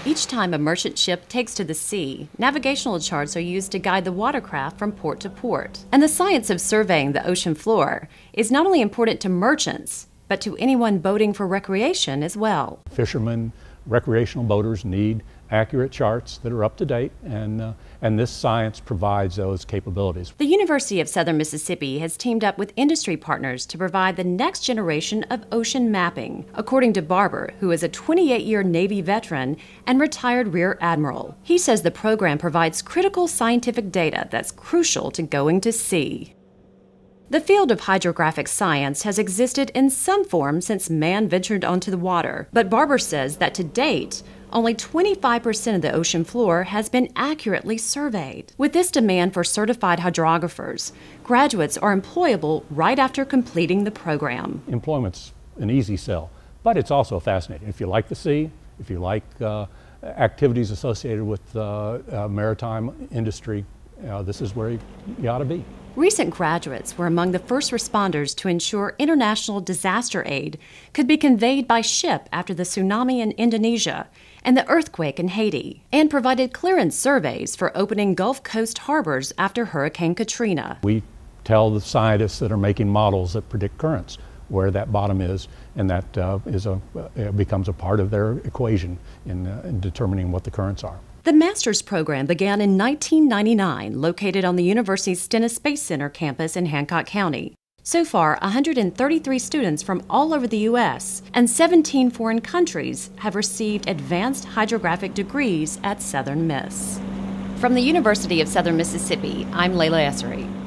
Each time a merchant ship takes to the sea, navigational charts are used to guide the watercraft from port to port. And the science of surveying the ocean floor is not only important to merchants, but to anyone boating for recreation as well. Fishermen, recreational boaters need accurate charts that are up to date, and this science provides those capabilities. The University of Southern Mississippi has teamed up with industry partners to provide the next generation of ocean mapping, according to Barber, who is a 28-year Navy veteran and retired Rear Admiral. He says the program provides critical scientific data that's crucial to going to sea. The field of hydrographic science has existed in some form since man ventured onto the water, but Barber says that to date, only 25% of the ocean floor has been accurately surveyed. With this demand for certified hydrographers, graduates are employable right after completing the program. Employment's an easy sell, but it's also fascinating. If you like the sea, if you like activities associated with maritime industry, this is where you ought to be. Recent graduates were among the first responders to ensure international disaster aid could be conveyed by ship after the tsunami in Indonesia and the earthquake in Haiti, and provided clearance surveys for opening Gulf Coast harbors after Hurricane Katrina. We tell the scientists that are making models that predict currents where that bottom is, and that becomes a part of their equation in determining what the currents are. The master's program began in 1999, located on the university's Stennis Space Center campus in Hancock County. So far, 133 students from all over the U.S. and 17 foreign countries have received advanced hydrographic degrees at Southern Miss. From the University of Southern Mississippi, I'm Layla Essary.